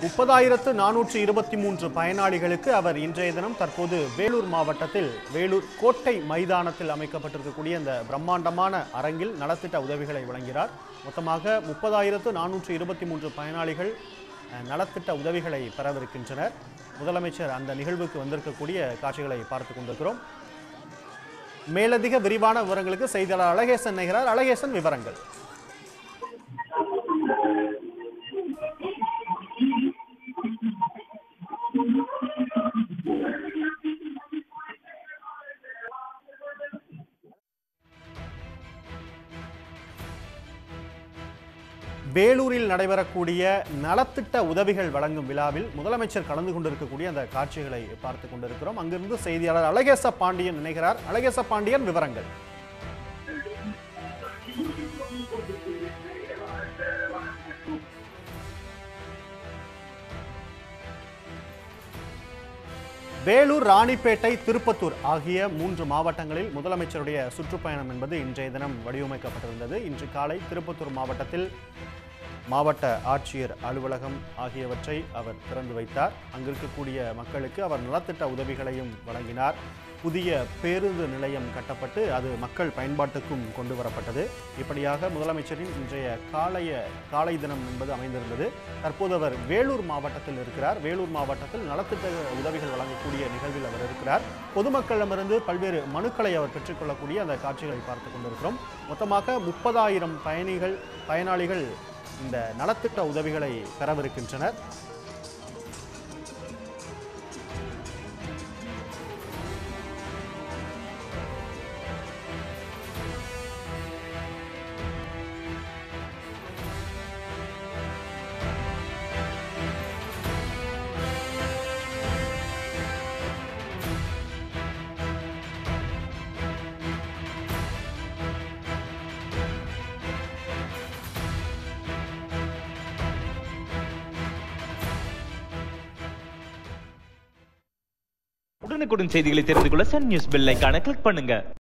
30,423 பயனாளிகளுக்கு அவர் இன்றைய தினம் தற்போது வேலூர் மாவட்டத்தில் வேலூர் கோட்டை மைதானத்தில் அமைக்கப்பட்டிருக்கக்கூடிய இந்த பிரம்மாண்டமான அரங்கில் நலத்திட்ட உதவிகளை வழங்கினார். மொத்தமாக 30,423 பயனாளிகள் நலத்திட்ட உதவிகளை பெறவிருக்கின்றனர். முதலமைச்சர் அந்த நிகழ்வுக்கு வந்திருக்கக்கூடிய காட்சிகளை பார்த்துக் கொண்டிருக்கிறோம். மேலதிக விரிவான விவரங்களுக்கு செய்தியாளர் அழகேசன் இணைகிறார். அழகேசன், விவரங்கள். வேலூரில் நடைபெறக்கூடிய நலத்திட்ட உதவிகள் வழங்கும் விழாவில் முதலமைச்சர் கலந்து கொண்டிருக்கக்கூடிய அந்த காட்சிகளை பார்த்துக் கொண்டிருக்கிறோம். அங்கிருந்து செய்தியாளர் அழகேச பாண்டியன் இணைகிறார். அழகேச பாண்டியன், விவரங்கள். வேலூர், ராணிப்பேட்டை, திருப்பத்தூர் ஆகிய 3 மாவட்டங்களில் முதலமைச்சருடைய சுற்றுப்பயணம் என்பது இன்றைய தினம் வடிவமைக்கப்பட்டிருந்தது. இன்று காலை திருப்பத்தூர் மாவட்டத்தில் மாவட்ட ஆட்சியர் அலுவலகம் ஆகியவற்றை அவர் திறந்து வைத்தார். அங்கிருக்கக்கூடிய மக்களுக்கு அவர் நலத்திட்ட உதவிகளையும் வழங்கினார். புதிய பேருந்து நிலையம் கட்டப்பட்டு அது மக்கள் பயன்பாட்டுக்கும் கொண்டு வரப்பட்டது. இப்படியாக முதலமைச்சரின் இன்றைய காலை தினம் என்பது அமைந்திருந்தது. தற்போது அவர் வேலூர் மாவட்டத்தில் இருக்கிறார். வேலூர் மாவட்டத்தில் நலத்திட்ட உதவிகள் வழங்கக்கூடிய நிகழ்வில் அவர் இருக்கிறார். பொதுமக்களிடமிருந்து பல்வேறு மனுக்களை அவர் பெற்றுக்கொள்ளக்கூடிய அந்த காட்சிகளை பார்த்துக் கொண்டிருக்கிறோம். மொத்தமாக 30,000 பயனாளிகள் இந்த நலத்திட்ட உதவிகளை பெறவிருக்கின்றனர். உடனுக்குடன் செய்திகளை தெரிந்து கொள்ள சன் நியூஸ் பெல் ஐகானை கிளிக் பண்ணுங்க.